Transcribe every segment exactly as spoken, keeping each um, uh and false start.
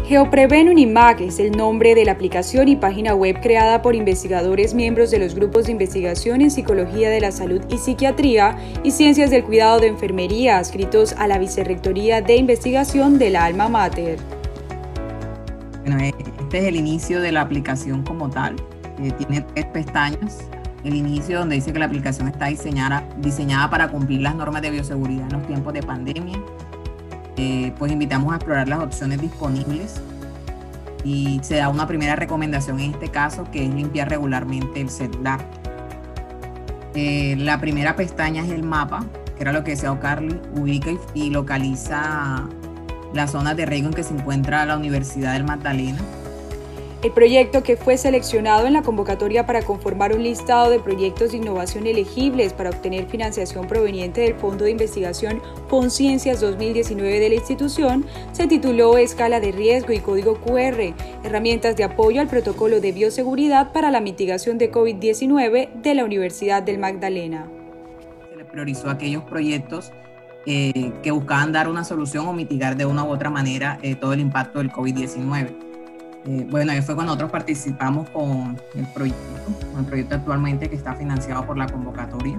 GeoPreven Unimag es el nombre de la aplicación y página web creada por investigadores miembros de los grupos de investigación en Psicología de la Salud y Psiquiatría y Ciencias del Cuidado de Enfermería, adscritos a la Vicerrectoría de Investigación de la Alma Mater. Bueno, este es el inicio de la aplicación como tal. Eh, tiene tres pestañas. El inicio, donde dice que la aplicación está diseñada, diseñada para cumplir las normas de bioseguridad en los tiempos de pandemia. Eh, pues invitamos a explorar las opciones disponibles y se da una primera recomendación en este caso, que es limpiar regularmente el celular. Eh, la primera pestaña es el mapa, que era lo que decía Ocarly, ubica y, y localiza las zonas de riesgo en que se encuentra la Universidad del Magdalena. El proyecto, que fue seleccionado en la convocatoria para conformar un listado de proyectos de innovación elegibles para obtener financiación proveniente del Fondo de Investigación FONCiencias dos mil diecinueve de la institución, se tituló Escala de Riesgo y Código cu erre, herramientas de apoyo al protocolo de bioseguridad para la mitigación de COVID diecinueve de la Universidad del Magdalena. Se le priorizó aquellos proyectos eh, que buscaban dar una solución o mitigar de una u otra manera eh, todo el impacto del COVID diecinueve. Eh, bueno, ahí fue cuando nosotros participamos con el proyecto, con el proyecto actualmente que está financiado por la convocatoria.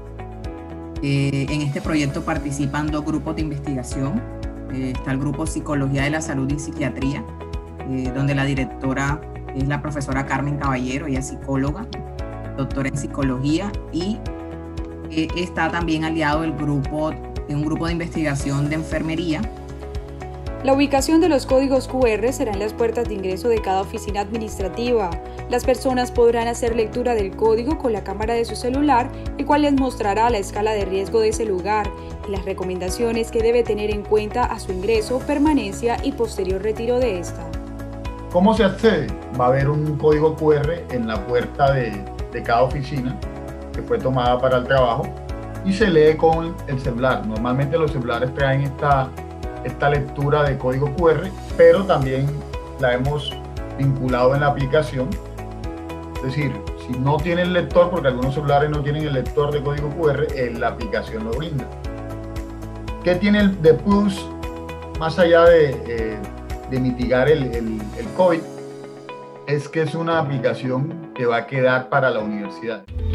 Eh, en este proyecto participan dos grupos de investigación. Eh, está el grupo Psicología de la Salud y Psiquiatría, eh, donde la directora es la profesora Carmen Caballero, ella es psicóloga, doctora en psicología, y eh, está también aliado el grupo, un grupo de investigación de enfermería. La ubicación de los códigos cu erre será en las puertas de ingreso de cada oficina administrativa. Las personas podrán hacer lectura del código con la cámara de su celular, el cual les mostrará la escala de riesgo de ese lugar y las recomendaciones que debe tener en cuenta a su ingreso, permanencia y posterior retiro de esta. ¿Cómo se accede? Va a haber un código cu erre en la puerta de, de cada oficina que fue tomada para el trabajo y se lee con el celular. Normalmente los celulares traen esta esta lectura de código cu erre, pero también la hemos vinculado en la aplicación. Es decir, si no tiene el lector, porque algunos celulares no tienen el lector de código cu erre, en la aplicación lo brinda. ¿Qué tiene el de plus, más allá de, eh, de mitigar el, el, el COVID? Es que es una aplicación que va a quedar para la universidad.